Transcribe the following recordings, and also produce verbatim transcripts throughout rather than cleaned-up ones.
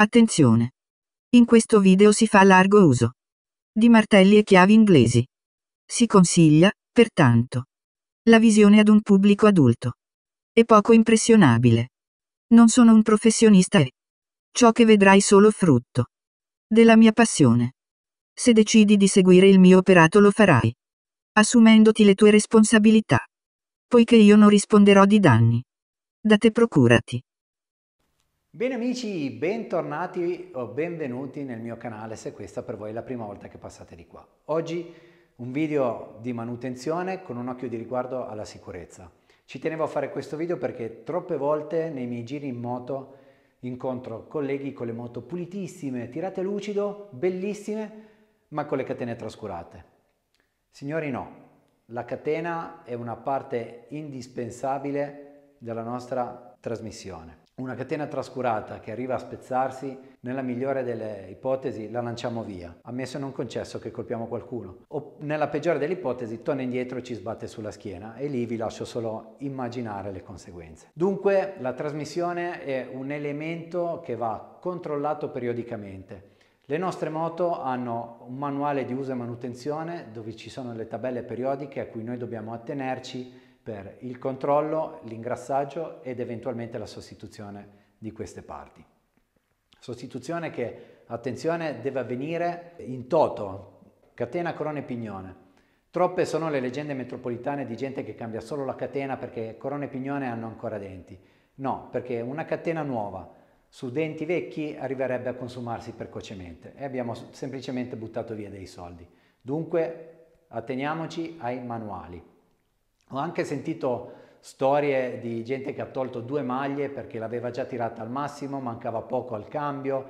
Attenzione! In questo video si fa largo uso di martelli e chiavi inglesi. Si consiglia, pertanto, la visione ad un pubblico adulto. È poco impressionabile. Non sono un professionista e ciò che vedrai solo frutto della mia passione. Se decidi di seguire il mio operato lo farai, assumendoti le tue responsabilità, poiché io non risponderò di danni da te procurati. Bene amici, bentornati o benvenuti nel mio canale se questa per voi è la prima volta che passate di qua. Oggi un video di manutenzione con un occhio di riguardo alla sicurezza. Ci tenevo a fare questo video perché troppe volte nei miei giri in moto incontro colleghi con le moto pulitissime, tirate lucido, bellissime, ma con le catene trascurate. Signori no, la catena è una parte indispensabile della nostra trasmissione. Una catena trascurata che arriva a spezzarsi, nella migliore delle ipotesi la lanciamo via, ammesso e non concesso che colpiamo qualcuno, o nella peggiore delle ipotesi torna indietro e ci sbatte sulla schiena, e lì vi lascio solo immaginare le conseguenze. Dunque la trasmissione è un elemento che va controllato periodicamente. Le nostre moto hanno un manuale di uso e manutenzione dove ci sono le tabelle periodiche a cui noi dobbiamo attenerci per il controllo, l'ingrassaggio ed eventualmente la sostituzione di queste parti. Sostituzione che, attenzione, deve avvenire in toto, catena, corona e pignone. Troppe sono le leggende metropolitane di gente che cambia solo la catena perché corona e pignone hanno ancora denti. No, perché una catena nuova su denti vecchi arriverebbe a consumarsi precocemente e abbiamo semplicemente buttato via dei soldi. Dunque atteniamoci ai manuali. Ho anche sentito storie di gente che ha tolto due maglie perché l'aveva già tirata al massimo, mancava poco al cambio.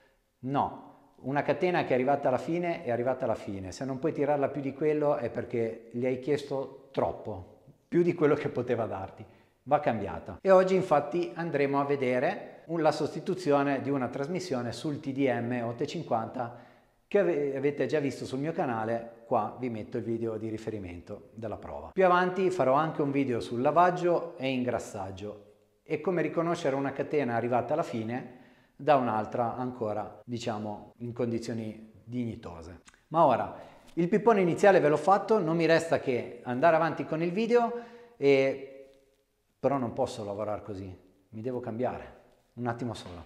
No, una catena che è arrivata alla fine è arrivata alla fine. Se non puoi tirarla più di quello è perché gli hai chiesto troppo, più di quello che poteva darti. Va cambiata. E oggi infatti andremo a vedere la sostituzione di una trasmissione sul T D M otto cinquanta che avete già visto sul mio canale. Qua vi metto il video di riferimento della prova. Più avanti farò anche un video sul lavaggio e ingrassaggio e come riconoscere una catena arrivata alla fine da un'altra ancora, diciamo, in condizioni dignitose. Ma ora, il pippone iniziale ve l'ho fatto, non mi resta che andare avanti con il video, e però non posso lavorare così, mi devo cambiare, un attimo solo.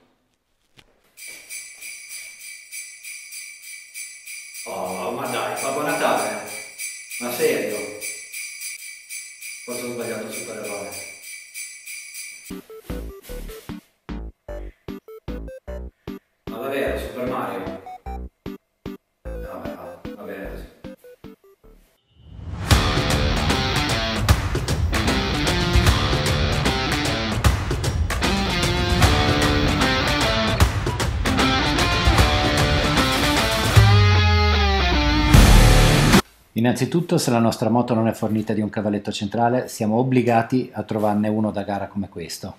Oh, ma dai, Babbo Natale, ma serio? Forse ho sbagliato il supereroe. Ma davvero, Super Mario? Vabbè, va, va bene così. Innanzitutto, se la nostra moto non è fornita di un cavalletto centrale, siamo obbligati a trovarne uno da gara come questo.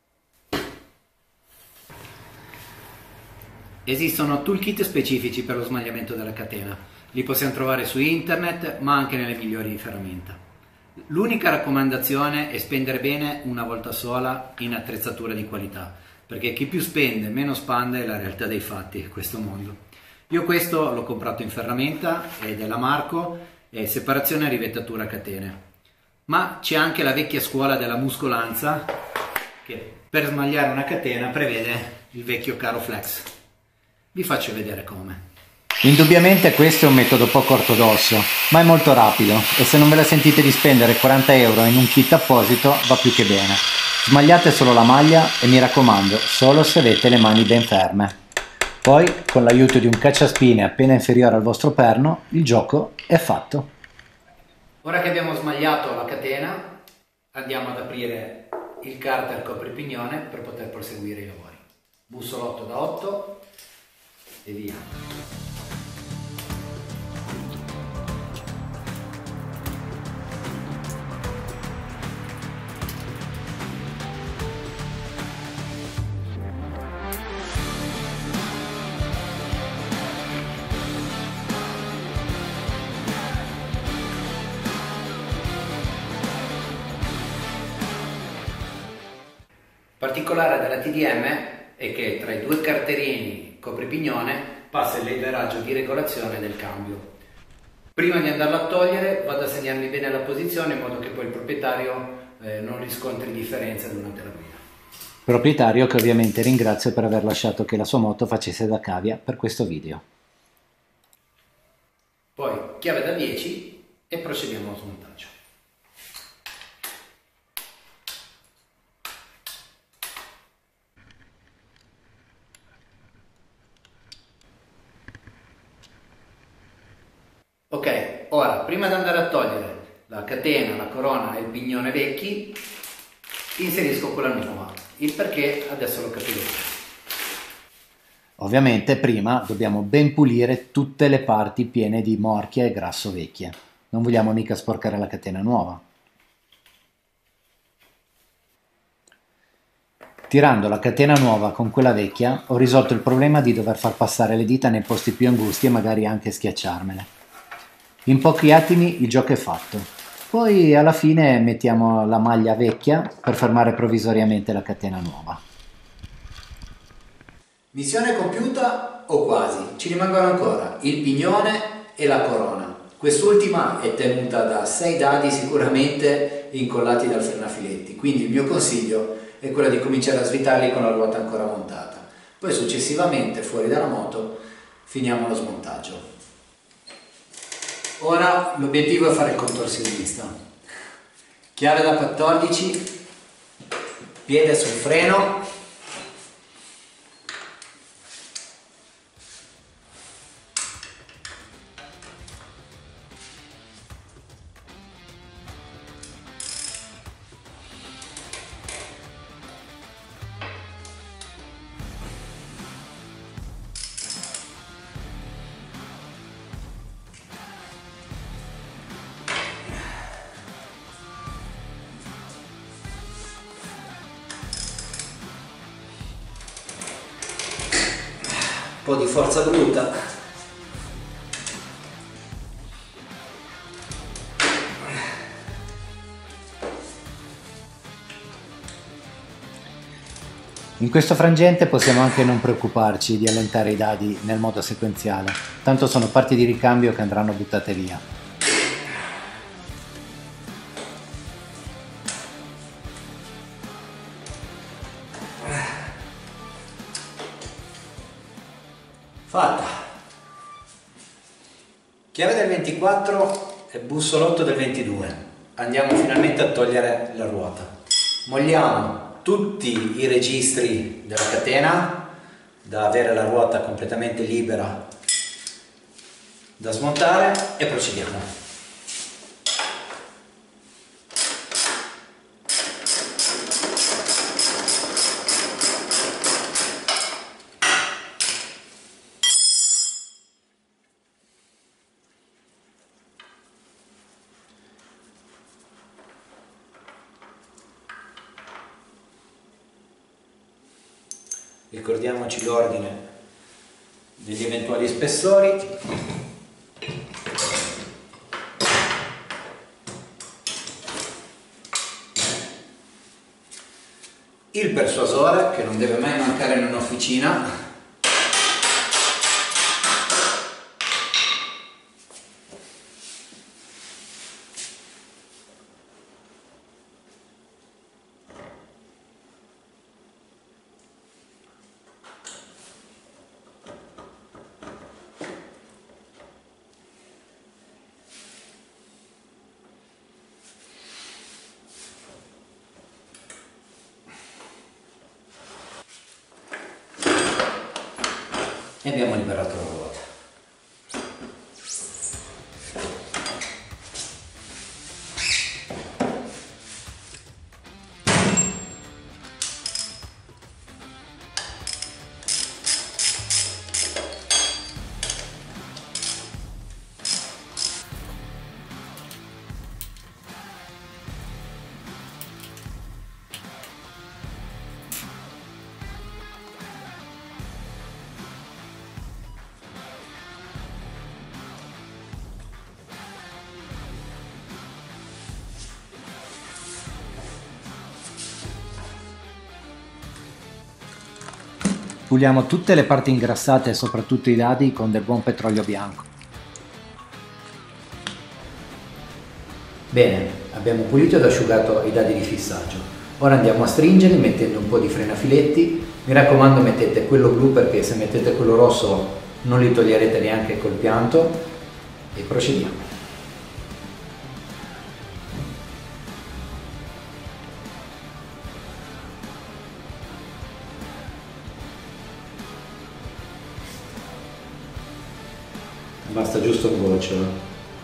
Esistono toolkit specifici per lo smagliamento della catena. Li possiamo trovare su internet, ma anche nelle migliori ferramenta. L'unica raccomandazione è spendere bene una volta sola in attrezzatura di qualità, perché chi più spende meno spande è la realtà dei fatti in questo mondo. Io questo l'ho comprato in ferramenta, è della Marco, è separazione e rivettatura catene. Ma c'è anche la vecchia scuola della muscolanza che per smagliare una catena prevede il vecchio caro flex. Vi faccio vedere come. Indubbiamente questo è un metodo poco ortodosso, ma è molto rapido e se non ve la sentite di spendere quaranta euro in un kit apposito va più che bene. Smagliate solo la maglia e mi raccomando, solo se avete le mani ben ferme. Poi, con l'aiuto di un cacciaspine appena inferiore al vostro perno, il gioco è fatto. Ora che abbiamo smagliato la catena, andiamo ad aprire il carter copripignone per poter proseguire i lavori. Bussolotto da otto e via. Particolare della T D M è che tra i due carterini copripignone passa il leveraggio di regolazione del cambio. Prima di andarlo a togliere vado a segnarmi bene la posizione in modo che poi il proprietario eh, non riscontri differenza durante la guida. Proprietario che ovviamente ringrazio per aver lasciato che la sua moto facesse da cavia per questo video. Poi chiave da dieci e procediamo allo smontaggio. Ok, ora prima di andare a togliere la catena, la corona e il pignone vecchi, inserisco quella nuova. Il perché adesso lo capirete. Ovviamente prima dobbiamo ben pulire tutte le parti piene di morchia e grasso vecchie. Non vogliamo mica sporcare la catena nuova. Tirando la catena nuova con quella vecchia ho risolto il problema di dover far passare le dita nei posti più angusti e magari anche schiacciarmele. In pochi attimi il gioco è fatto. Poi alla fine mettiamo la maglia vecchia per fermare provvisoriamente la catena nuova. Missione compiuta o quasi, ci rimangono ancora il pignone e la corona. Quest'ultima è tenuta da sei dadi sicuramente incollati dal frenafiletti, quindi il mio consiglio è quello di cominciare a svitarli con la ruota ancora montata. Poi successivamente fuori dalla moto finiamo lo smontaggio. Ora l'obiettivo è fare il contorsionista. Chiave da quattordici, piede sul freno, un po' di forza bruta. In questo frangente possiamo anche non preoccuparci di allentare i dadi nel modo sequenziale, tanto sono parti di ricambio che andranno buttate via. Fatta. Chiave del ventiquattro e bussolotto del ventidue. Andiamo finalmente a togliere la ruota. Molliamo tutti i registri della catena da avere la ruota completamente libera da smontare e procediamo. Ricordiamoci l'ordine degli eventuali spessori. Il persuasore, che non deve mai mancare in un'officina. E abbiamo liberato la ruota. Puliamo tutte le parti ingrassate e soprattutto i dadi con del buon petrolio bianco. Bene, abbiamo pulito ed asciugato i dadi di fissaggio. Ora andiamo a stringerli mettendo un po' di frenafiletti. Mi raccomando, mettete quello blu perché se mettete quello rosso non li toglierete neanche col pianto. E procediamo. Basta giusto un goccio.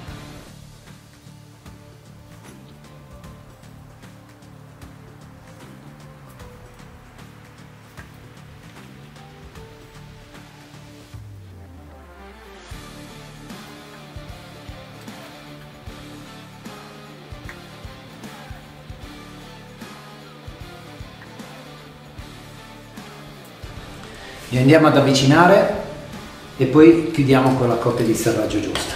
Li andiamo ad avvicinare e poi chiudiamo con la coppia di serraggio giusta.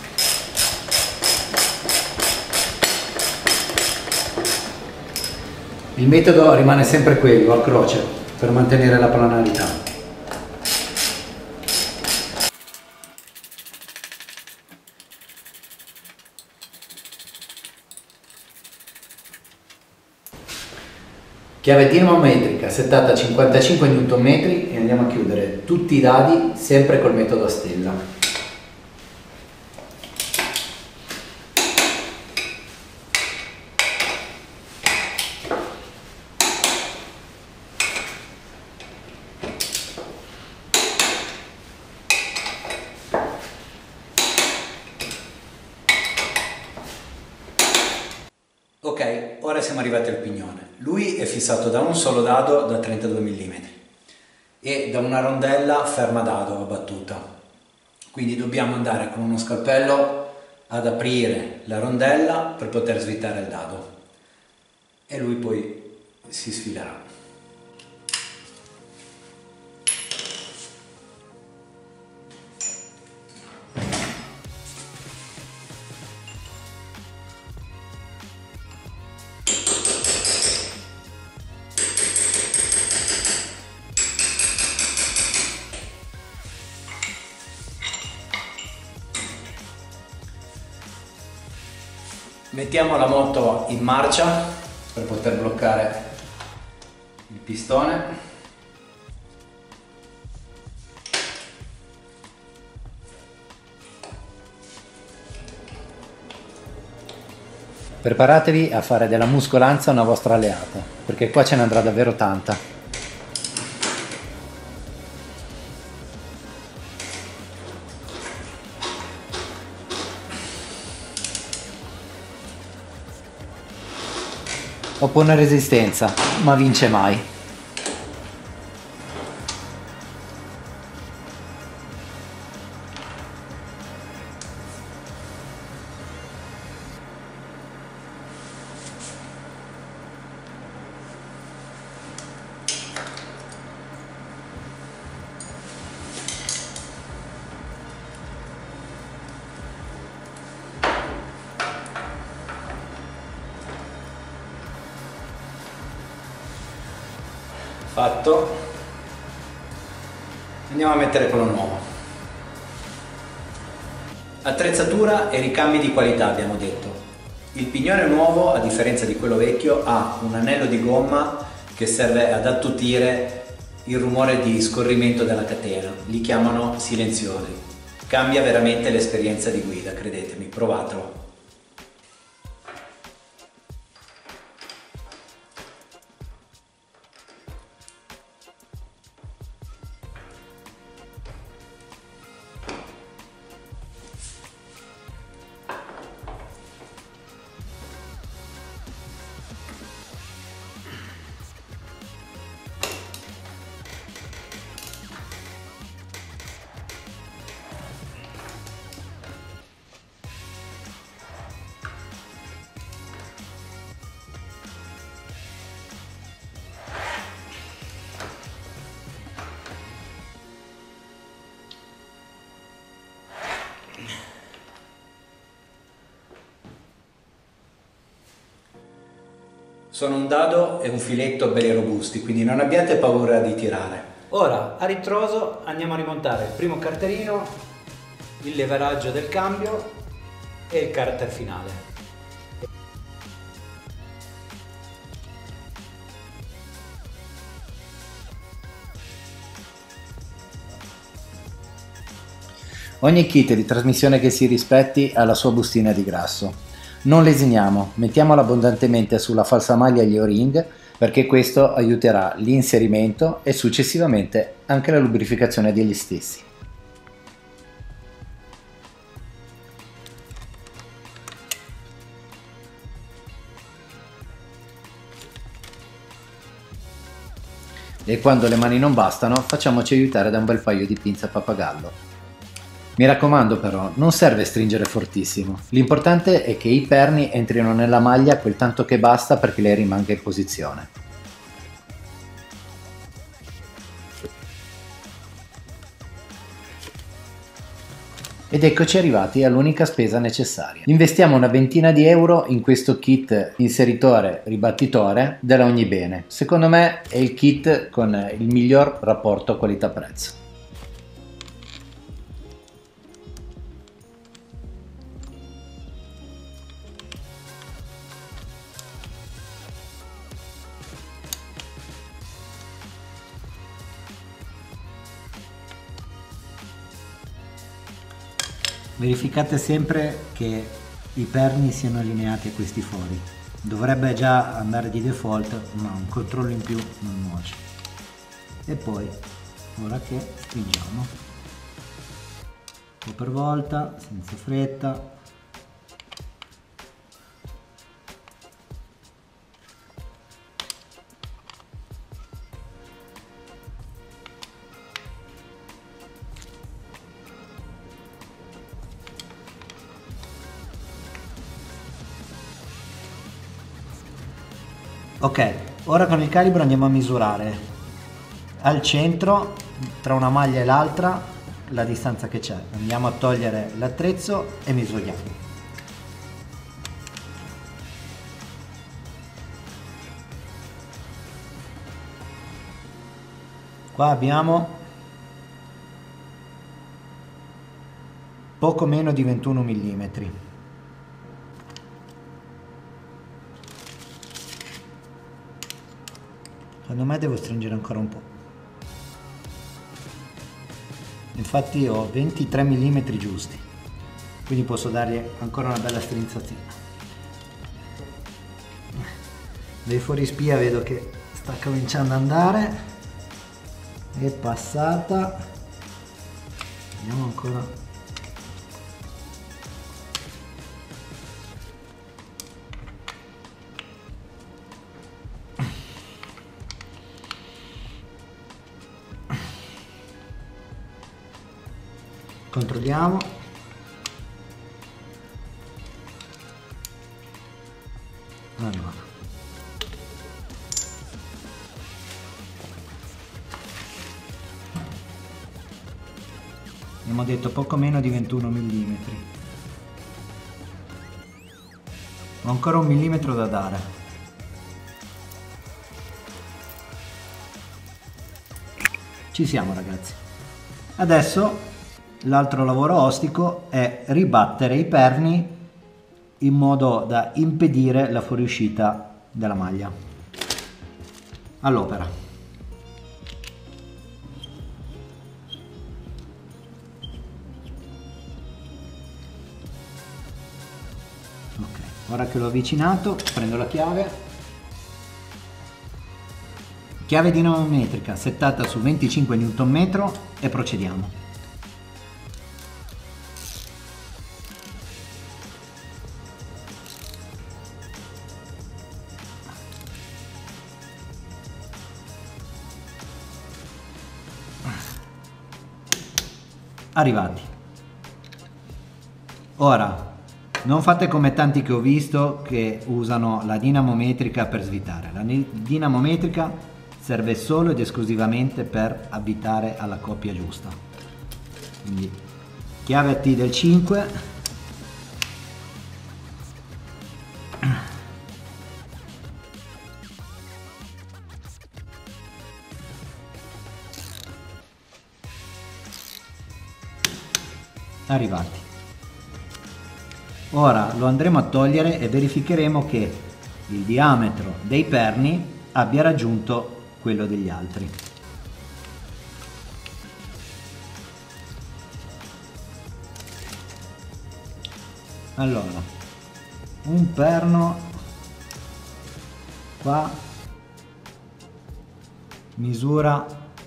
Il metodo rimane sempre quello, a croce, per mantenere la planarità. Chiave termometrica settata a cinquantacinque newton metri e andiamo a chiudere tutti i dadi sempre col metodo a stella. Ok, ora siamo arrivati al pignone. Lui è fissato da un solo dado da trentadue millimetri e da una rondella ferma dado a battuta. Quindi dobbiamo andare con uno scalpello ad aprire la rondella per poter svitare il dado e lui poi si sfilerà. Mettiamo la moto in marcia per poter bloccare il pistone. Preparatevi a fare della muscolanza una vostra alleata, perché qua ce ne andrà davvero tanta. Oppone resistenza, ma vince mai. Fatto. Andiamo a mettere quello nuovo. Attrezzatura e ricambi di qualità abbiamo detto. Il pignone nuovo, a differenza di quello vecchio, ha un anello di gomma che serve ad attutire il rumore di scorrimento della catena. Li chiamano silenziosi. Cambia veramente l'esperienza di guida, credetemi, provatelo. Sono un dado e un filetto belli robusti, quindi non abbiate paura di tirare. Ora a ritroso andiamo a rimontare il primo carterino, il leveraggio del cambio e il carter finale. Ogni kit di trasmissione che si rispetti ha la sua bustina di grasso. Non lesiniamo, mettiamola abbondantemente sulla falsamaglia e gli O-ring perché questo aiuterà l'inserimento e successivamente anche la lubrificazione degli stessi. E quando le mani non bastano, facciamoci aiutare da un bel paio di pinze a pappagallo. Mi raccomando però, non serve stringere fortissimo, l'importante è che i perni entrino nella maglia quel tanto che basta perché lei rimanga in posizione. Ed eccoci arrivati all'unica spesa necessaria. Investiamo una ventina di euro in questo kit inseritore ribattitore della Ognibene. Secondo me è il kit con il miglior rapporto qualità-prezzo. Verificate sempre che i perni siano allineati a questi fori. Dovrebbe già andare di default, ma un controllo in più non nuoce. E poi, ora che stringiamo, un po' per volta, senza fretta. Ok, ora con il calibro andiamo a misurare al centro, tra una maglia e l'altra, la distanza che c'è. Andiamo a togliere l'attrezzo e misuriamo. Qua abbiamo poco meno di ventuno millimetri. Secondo me devo stringere ancora un po'. Infatti ho ventitré millimetri giusti, quindi posso dargli ancora una bella strinzatina. Dai fuorispia vedo che sta cominciando ad andare, è passata, vediamo ancora. Controlliamo. Allora. Abbiamo detto poco meno di ventuno millimetri. Ho ancora un millimetro da dare. Ci siamo ragazzi. Adesso l'altro lavoro ostico è ribattere i perni in modo da impedire la fuoriuscita della maglia. All'opera. Ok, ora che l'ho avvicinato, prendo la chiave. Chiave dinamometrica settata su venticinque newton metri e procediamo. Arrivati. Ora non fate come tanti che ho visto che usano la dinamometrica per svitare. La dinamometrica serve solo ed esclusivamente per avvitare alla coppia giusta. Quindi chiave a T del cinque, arrivati. Ora lo andremo a togliere e verificheremo che il diametro dei perni abbia raggiunto quello degli altri. Allora, un perno qua misura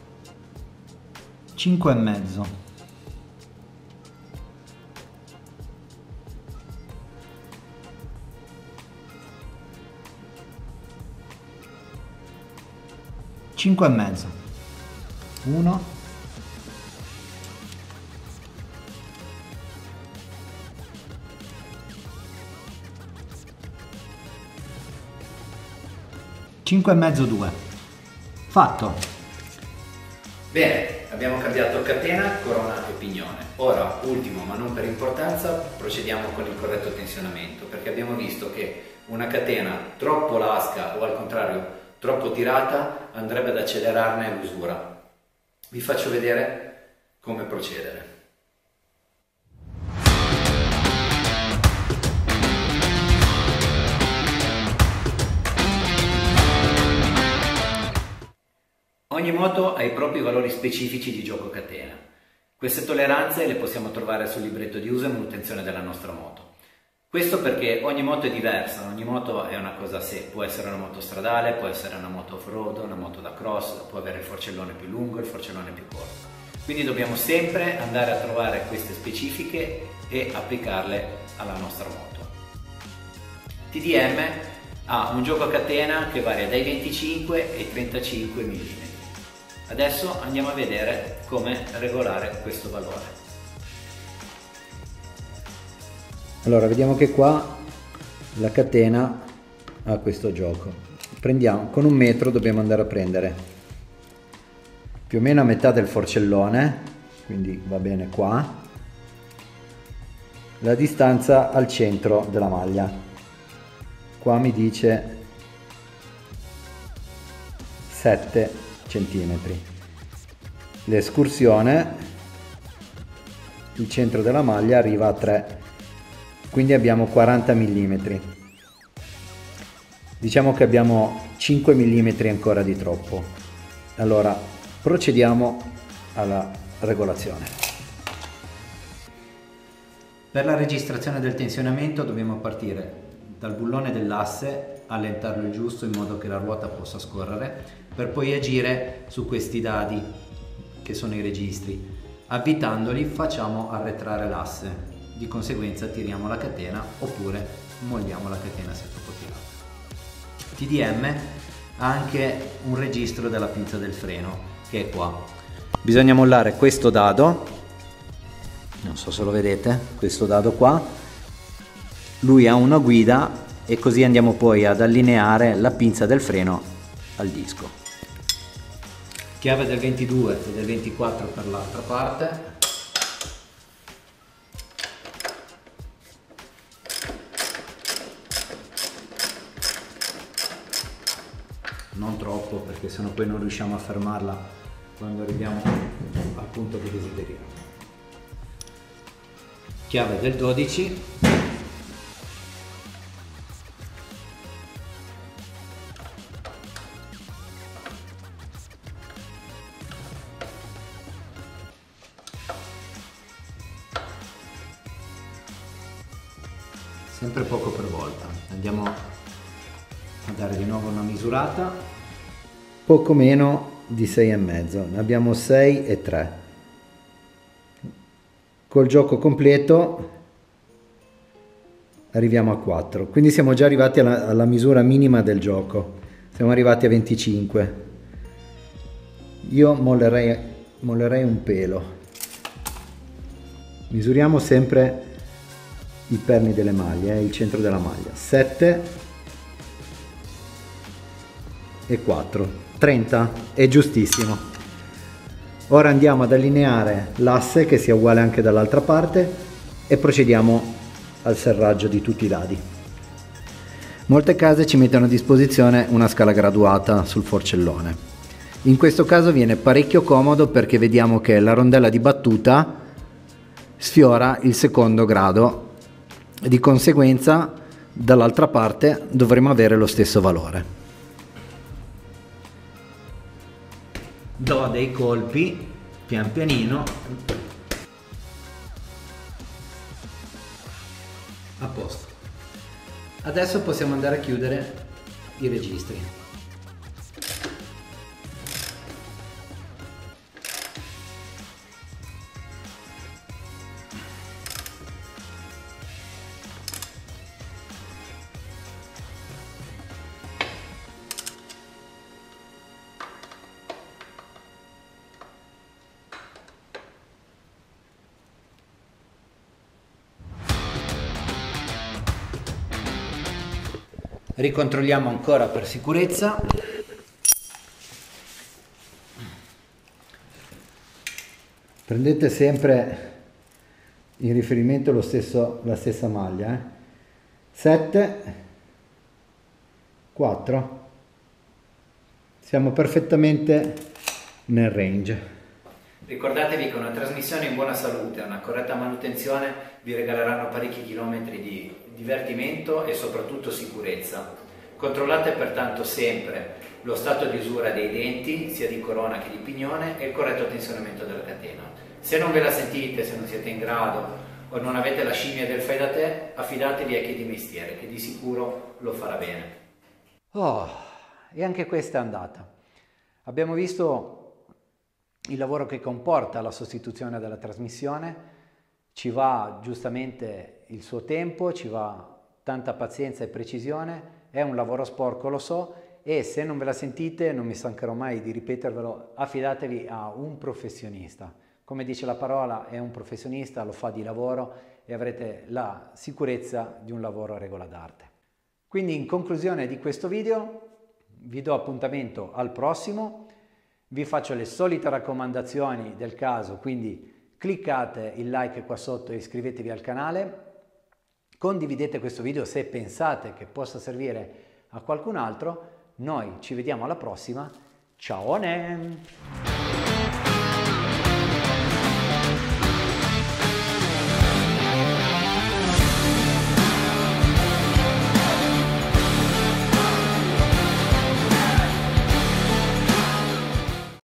cinque e mezzo. cinque e mezzo. uno, cinque e mezzo, due. Fatto. Bene, abbiamo cambiato catena, corona e pignone. Ora, ultimo ma non per importanza, procediamo con il corretto tensionamento, perché abbiamo visto che una catena troppo lasca o al contrario troppo tirata andrebbe ad accelerarne l'usura. Vi faccio vedere come procedere. Ogni moto ha i propri valori specifici di gioco catena. Queste tolleranze le possiamo trovare sul libretto di uso e manutenzione della nostra moto. Questo perché ogni moto è diversa, ogni moto è una cosa a sé, può essere una moto stradale, può essere una moto off-road, una moto da cross, può avere il forcellone più lungo, il forcellone più corto. Quindi dobbiamo sempre andare a trovare queste specifiche e applicarle alla nostra moto. T D M ha un gioco a catena che varia dai venticinque ai trentacinque millimetri. Adesso andiamo a vedere come regolare questo valore. Allora, vediamo che qua la catena ha questo gioco. Prendiamo, con un metro dobbiamo andare a prendere più o meno a metà del forcellone, quindi va bene qua, la distanza al centro della maglia. Qua mi dice sette centimetri. L'escursione, il centro della maglia arriva a tre, quindi abbiamo quaranta millimetri. Diciamo che abbiamo cinque millimetri ancora di troppo. Allora procediamo alla regolazione. Per la registrazione del tensionamento dobbiamo partire dal bullone dell'asse, allentarlo il giusto in modo che la ruota possa scorrere, per poi agire su questi dadi che sono i registri. Avvitandoli facciamo arretrare l'asse. Di conseguenza tiriamo la catena oppure molliamo la catena se è troppo tirata. T D M ha anche un registro della pinza del freno che è qua. Bisogna mollare questo dado, non so se lo vedete, questo dado qua. Lui ha una guida e così andiamo poi ad allineare la pinza del freno al disco. Chiave del ventidue e del ventiquattro per l'altra parte. Non troppo, perché sennò poi non riusciamo a fermarla quando arriviamo al punto che desideriamo. Chiave del dodici. Sempre poco per volta. Andiamo a dare di nuovo una misurata. Poco meno di sei e mezzo, ne abbiamo sei e tre. Col gioco completo arriviamo a quattro, quindi siamo già arrivati alla, alla misura minima del gioco, siamo arrivati a venticinque. Io mollerei, mollerei un pelo. Misuriamo sempre i perni delle maglie, eh, il centro della maglia. sette e quattro, trenta, è giustissimo. Ora andiamo ad allineare l'asse che sia uguale anche dall'altra parte e procediamo al serraggio di tutti i dadi. Molte case ci mettono a disposizione una scala graduata sul forcellone. In questo caso viene parecchio comodo perché vediamo che la rondella di battuta sfiora il secondo grado, di conseguenza dall'altra parte dovremo avere lo stesso valore. Do dei colpi pian pianino. A posto. Adesso possiamo andare a chiudere i registri. Ricontrolliamo ancora per sicurezza. Prendete sempre in riferimento lo stesso, la stessa maglia. Eh? sette, quattro. Siamo perfettamente nel range. Ricordatevi che una trasmissione in buona salute e una corretta manutenzione vi regaleranno parecchi chilometri di divertimento e soprattutto sicurezza. Controllate pertanto sempre lo stato di usura dei denti, sia di corona che di pignone, e il corretto tensionamento della catena. Se non ve la sentite, se non siete in grado o non avete la scimmia del fai da te, affidatevi a chi è di mestiere, che di sicuro lo farà bene. Oh, e anche questa è andata. Abbiamo visto il lavoro che comporta la sostituzione della trasmissione. Ci va giustamente il suo tempo, ci va tanta pazienza e precisione, è un lavoro sporco, lo so, e se non ve la sentite, non mi stancherò mai di ripetervelo, affidatevi a un professionista. Come dice la parola, è un professionista, lo fa di lavoro e avrete la sicurezza di un lavoro a regola d'arte. Quindi in conclusione di questo video vi do appuntamento al prossimo, vi faccio le solite raccomandazioni del caso, quindi cliccate il like qua sotto e iscrivetevi al canale, condividete questo video se pensate che possa servire a qualcun altro. Noi ci vediamo alla prossima, ciao!